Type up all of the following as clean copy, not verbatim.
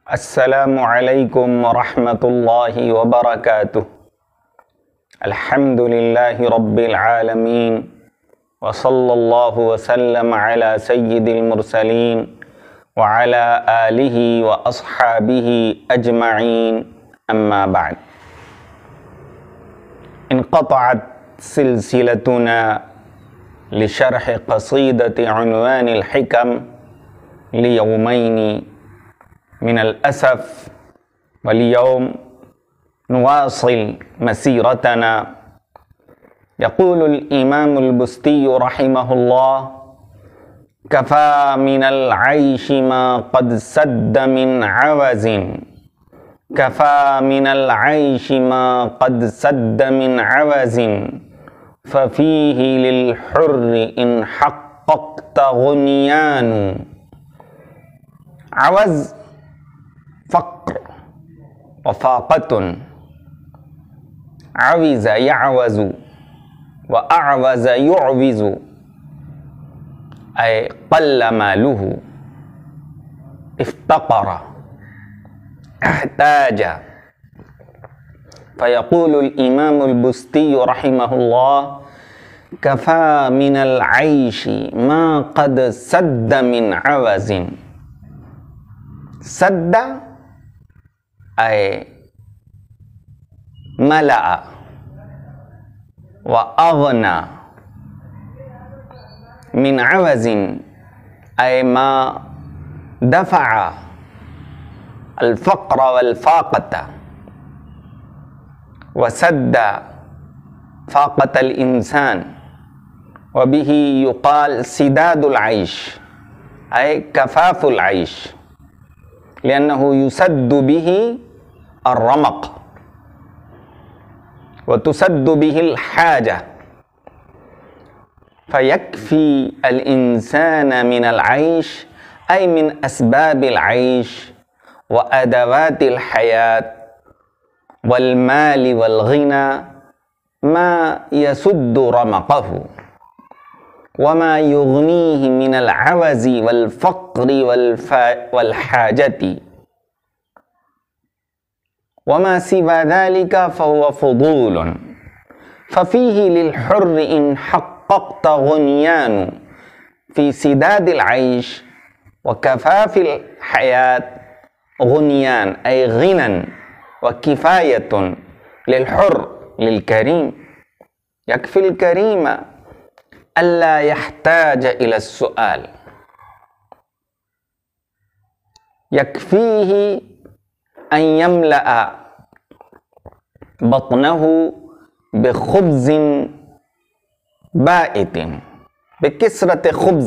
السلام عليكم ورحمة الله وبركاته. الحمد لله رب العالمين، وصلى الله وسلم على سيد المرسلين وعلى آله وأصحابه أجمعين. أما بعد، انقطعت سلسلتنا لشرح قصيدة عنوان الحكم ليومين من الأسف، واليوم نواصل مسيرتنا. يقول الإمام البستي رحمه الله: كفى من العيش ما قد سد من عوز، كفى من العيش ما قد سد من عوز، ففيه للحر إن حققت غنيان. عوز فقر وفاقة، عوز يعوز وأعوز يعوز، أي قل ماله، افتقر، احتاج. فيقول الإمام البستي رحمه الله: كفى من العيش ما قد سد من عوز. سد أي ملأ وأغنى، من عوز أي ما دفع الفقر والفاقة، وسد فاقة الإنسان، وبه يقال سداد العيش أي كفاف العيش، لأنه يسد به الرمق وتسد به الحاجة، فيكفي الإنسان من العيش أي من أسباب العيش وأدوات الحياة والمال والغنى ما يسد رمقه، وما يغنيه من العوز والفقر والحاجة، وما سوى ذلك فهو فضول. ففيه للحر إن حققت غنيان، في سداد العيش وكفاف الحياة غنيان أي غنى وكفاية للحر للكريم. يكفي الكريم ألا يحتاج إلى السؤال، يكفيه أن يملأ بطنه بخبز بائت، بكسرة خبز.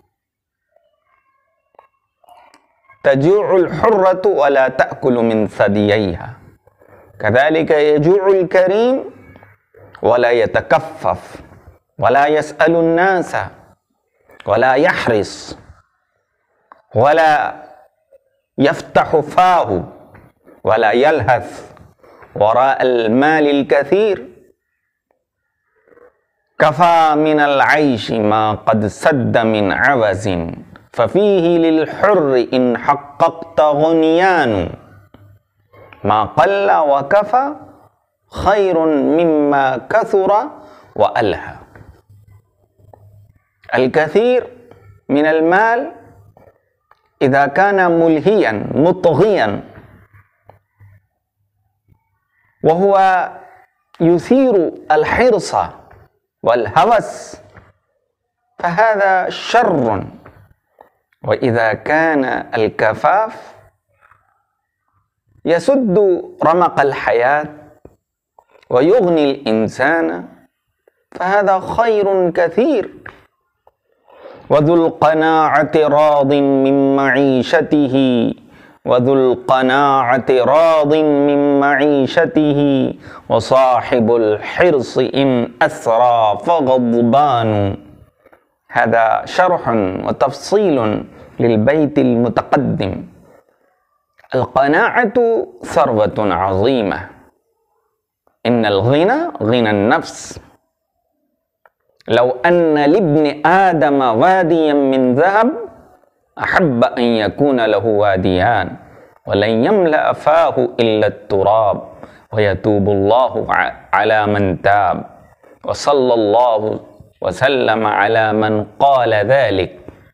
تجوع الحرة ولا تأكل من ثدييها، كذلك يجوع الكريم ولا يتكفف ولا يسأل الناس ولا يحرص ولا يفتح فاه ولا يلهث وراء المال الكثير. كفى من العيش ما قد سد من عوز، ففيه للحر إن حققت غنيان. ما قل وكفى خير مما كثر وألهى. الكثير من المال إذا كان ملهيا مطغيا وهو يثير الحرص والهوس فهذا شر، وإذا كان الكفاف يسد رمق الحياة ويغني الإنسان فهذا خير كثير. وذو القناعة راض من معيشته، وذو القناعة راض من معيشته، وصاحب الحرص إن أسرى فغضبان. هذا شرح وتفصيل للبيت المتقدم. القناعة ثروة عظيمة، إن الغنى غنى النفس. لو أن لابن آدم واديا من ذهب أحب أن يكون له واديان، ولن يملأ فاه إلا التراب ويتوب الله على من تاب وصلى الله وسلم على من قال ذلك.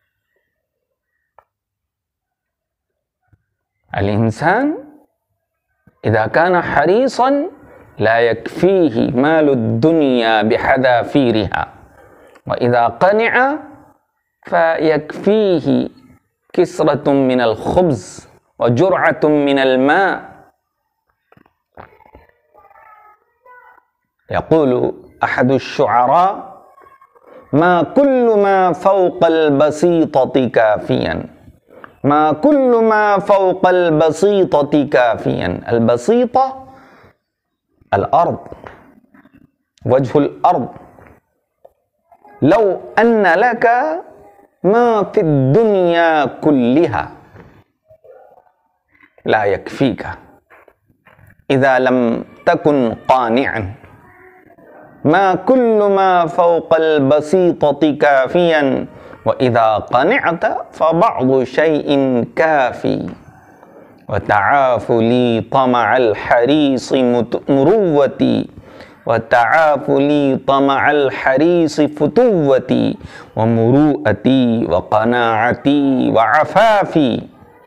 الإنسان إذا كان حريصا لا يكفيه مال الدنيا بحذافيرها، وإذا قنع فيكفيه كسرة من الخبز وجرعة من الماء. يقول أحد الشعراء: ما كل ما فوق البسيطة كافيا، ما كل ما فوق البسيطة كافيا. البسيطة الأرض، وجه الأرض. لو أن لك ما في الدنيا كلها لا يكفيك إذا لم تكن قانعا. ما كل ما فوق البسيطة كافيا، وإذا قنعت فبعض شيء كافي. وتعاف لي طمع الحريص مروتي، وتعاف لي طمع الحريص فتوتي، ومروءتي وقناعتي وعفافي.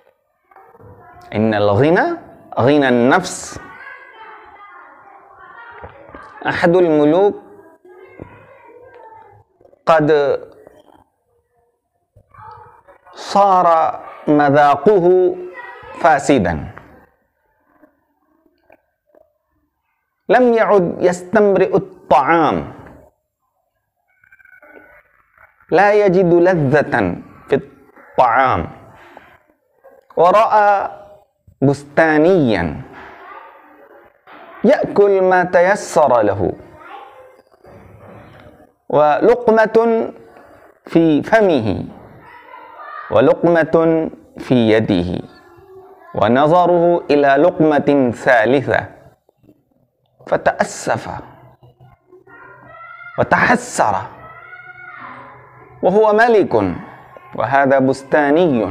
إن الغنى غنى النفس. أحد الملوك قد صار مذاقه فاسدا، لم يعد يستمرئ الطعام، لا يجد لذة في الطعام. ورأى بستانيا يأكل ما تيسر له، ولقمة في فمه ولقمة في يده، ونظره إلى لقمة ثالثة، فتأسف وتحسر، وهو ملك وهذا بستاني.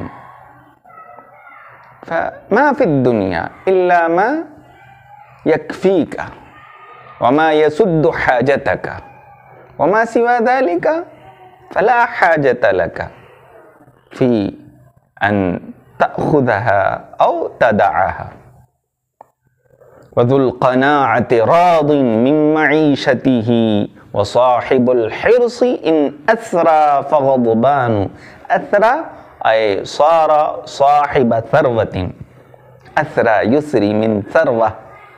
فما في الدنيا إلا ما يكفيك وما يسد حاجتك، وما سوى ذلك فلا حاجة لك في أن تأخذها أو تدعها. وذو القناعة راض من معيشته، وصاحب الحرص إن أثرى فغضبان. أثرى أي صار صاحب ثروة، أثرى يثري من ثروة،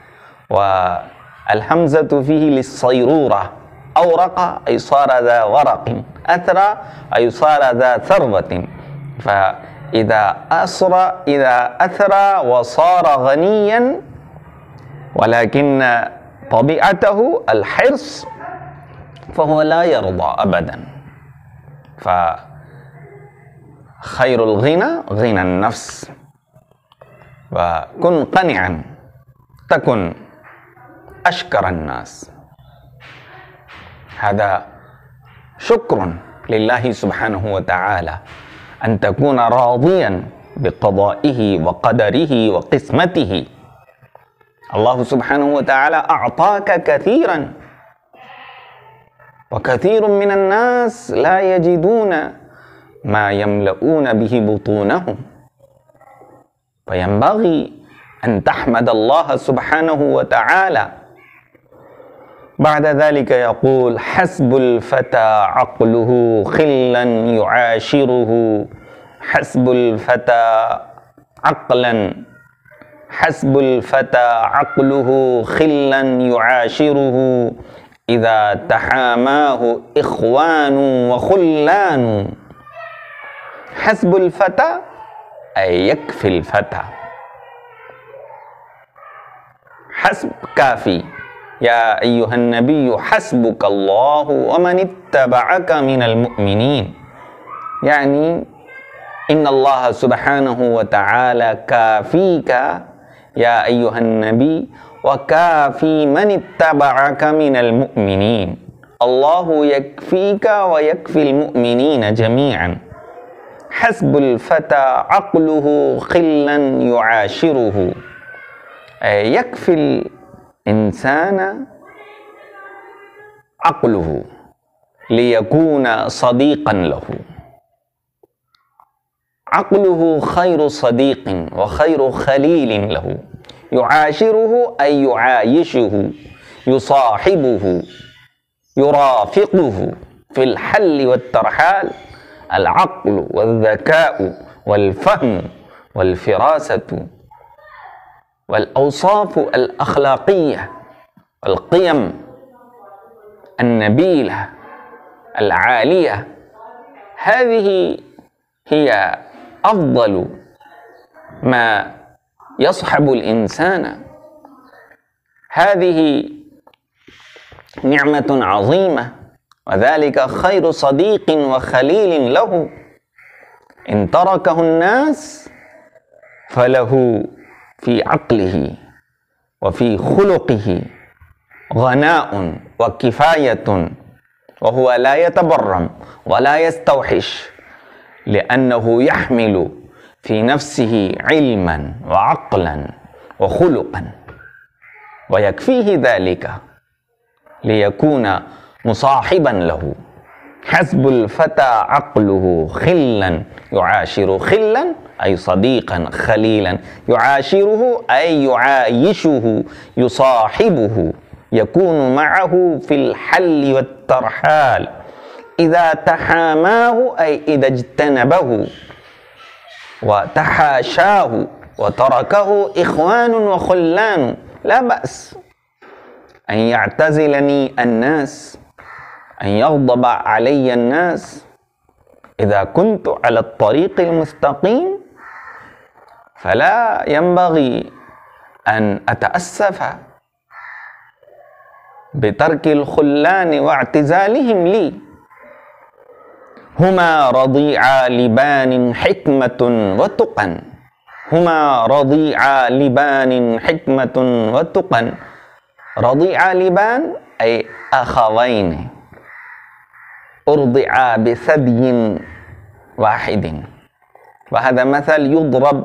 والهمزة فيه للصيرورة. أورق أي صار ذا ورق، أثرى أي صار ذا ثروة. فإذا أثرى وصار غنيا، ولكن طبيعته الحرص، فهو لا يرضى أبدا. فخير الغنى غنى النفس. وكن قنعا تكن أشكر الناس. هذا شكر لله سبحانه وتعالى، أن تكون راضيا بقضائه وقدره وقسمته. الله سبحانه وتعالى أعطاك كثيرا، وكثير من الناس لا يجدون ما يملؤون به بطونهم، فينبغي أن تحمد الله سبحانه وتعالى. بعد ذلك يقول: حسب الفتى عقله خلا يعاشره. حسب الفتى عقلا، حسب الفتى عقله خلا يعاشره، إذا تحاماه إخوان وخلان. حسب الفتى أي يكفي الفتى. حسب كافي. يا أيها النبي حسبك الله ومن اتبعك من المؤمنين. يعني إن الله سبحانه وتعالى كافيك يا أيها النبي، وكافي من اتبعك من المؤمنين. الله يكفيك ويكفي المؤمنين جميعا. حسب الفتى عقله خلا يعاشره. يكفي الإنسان عقله ليكون صديقا له. عقله خير صديق وخير خليل له. يعاشره أي يعايشه، يصاحبه، يرافقه في الحل والترحال. العقل والذكاء والفهم والفراسة والأوصاف الأخلاقية، القيم النبيلة العالية، هذه هي أفضل ما يصحب الإنسان. هذه نعمة عظيمة، وذلك خير صديق وخليل له. إن تركه الناس فله في عقله وفي خلقه غناء وكفاية، وهو لا يتبرم ولا يستوحش، لأنه يحمل في نفسه علما وعقلا وخلقا، ويكفيه ذلك ليكون مصاحبا له. حسب الفتى عقله خلا يعاشر، خلا أي صديقا خليلا، يعاشره أي يعايشه، يصاحبه، يكون معه في الحل والترحال. إذا تحاماه أي إذا اجتنبه وتحاشاه وتركه إخوان وخلان، لا بأس أن يعتزلني الناس، أن يغضب علي الناس. إذا كنت على الطريق المستقيم فلا ينبغي أن أتأسف بترك الخلان واعتزالهم لي. هما رضيعا لبان حكمة وتقى، هما رضيعا لبان حكمة وتقى. رضيعا لبان أي أخوين أرضعا بثدي واحد. وهذا مثل يضرب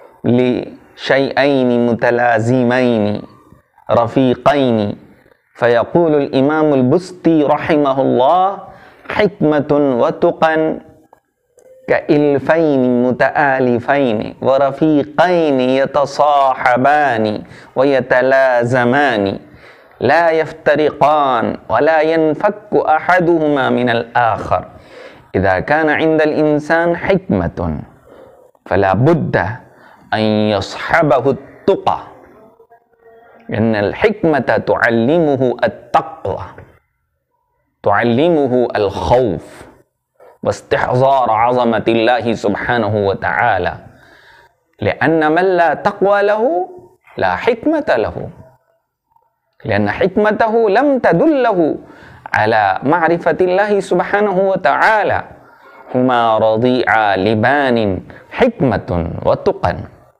لشيئين متلازمين رفيقين، فيقول الإمام البستي رحمه الله: حكمة وتقى كإلفين متآلفين ورفيقين يتصاحبان ويتلازمان، لا يفترقان ولا ينفك أحدهما من الآخر. إذا كان عند الإنسان حكمة فلا بد أن يصحبه التقى، لأن الحكمة تعلمه التقوى، تعلمه الخوف واستحضار عظمة الله سبحانه وتعالى. لأن من لا تقوى له لا حكمة له، لأن حكمته لم تدله على معرفة الله سبحانه وتعالى. هما رضيعا لبان حكمة وتقى.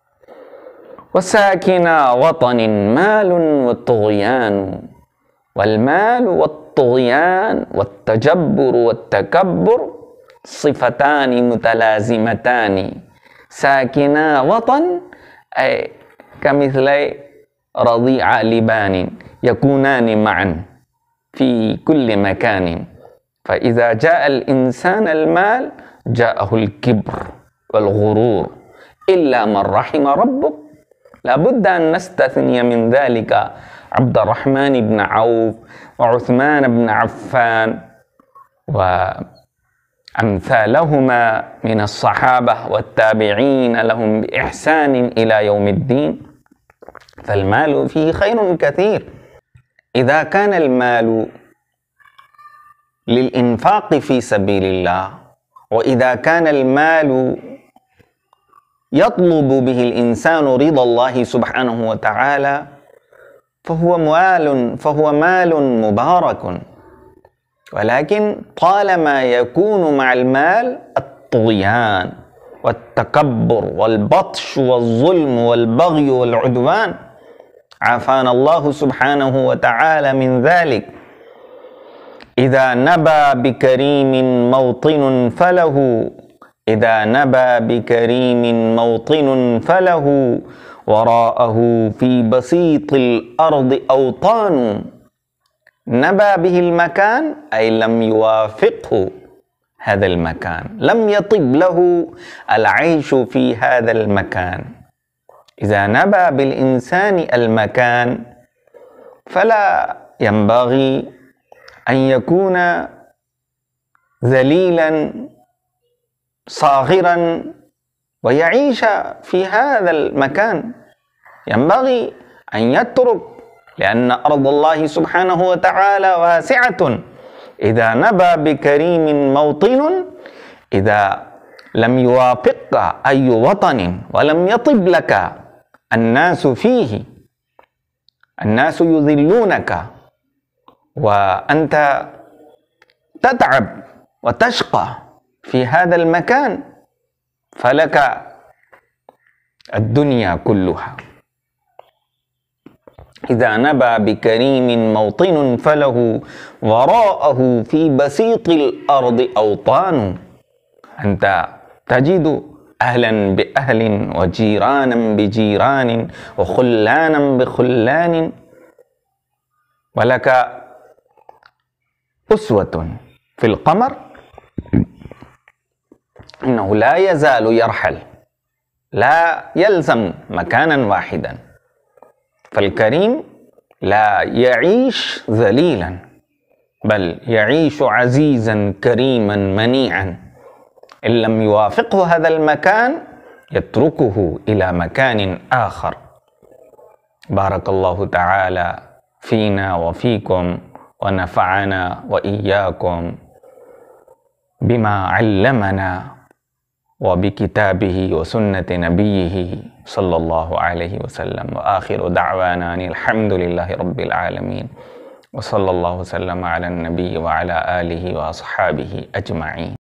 وساكن وطن مال والطغيان، والمال والطغيان والتجبر والتكبر صفتان متلازمتان. ساكنا وطن أي كمثل رضيع لبان، يكونان معا في كل مكان. فإذا جاء الإنسان المال جاءه الكبر والغرور، إلا من رحم ربك. لابد أن نستثني من ذلك عبد الرحمن بن عوف وعثمان بن عفان وأمثالهما من الصحابة والتابعين لهم بإحسان إلى يوم الدين. فالمال فيه خير كثير. إذا كان المال للإنفاق في سبيل الله، وإذا كان المال يطلب به الإنسان رضا الله سبحانه وتعالى، فهو مال مبارك. ولكن طالما يكون مع المال الطغيان والتكبر والبطش والظلم والبغي والعدوان، عافانا الله سبحانه وتعالى من ذلك. إذا نبى بكريم موطن فله إذا نبى بكريم موطن فله وراءه في بسيط الأرض أوطان. نبى به المكان أي لم يوافقه هذا المكان، لم يطب له العيش في هذا المكان. إذا نبى بالإنسان المكان فلا ينبغي أن يكون ذليلا صاغرا ويعيش في هذا المكان، ينبغي أن يترك، لأن أرض الله سبحانه وتعالى واسعة. إذا نبى بكريم موطن، إذا لم يوافقك أي وطن ولم يطب لك الناس فيه، الناس يذلونك وأنت تتعب وتشقى في هذا المكان، فلك الدنيا كلها. إذا نبى بكريم موطن فله وراءه في بسيط الأرض أوطان. أنت تجد أهلا بأهل وجيرانا بجيران وخلانا بخلان، ولك أسوة في القمر إنه لا يزال يرحل، لا يلزم مكانا واحدا. فالكريم لا يعيش ذليلا، بل يعيش عزيزا كريما منيعا. إن لم يوافقه هذا المكان يتركه إلى مكان آخر. بارك الله تعالى فينا وفيكم، ونفعنا وإياكم بما علمنا وبكتابه وسنة نبيه صلى الله عليه وسلم. وآخر دعوانا أن الحمد لله رب العالمين، وصلى الله وسلم على النبي وعلى آله وأصحابه أجمعين.